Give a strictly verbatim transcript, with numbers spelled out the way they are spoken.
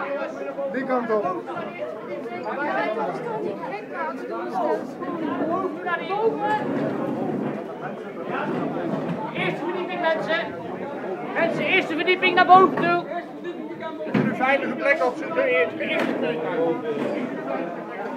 Die kant op. Eerste verdieping, mensen. Mensen, eerste verdieping naar boven toe. Een veilige plek op zitten, eerst.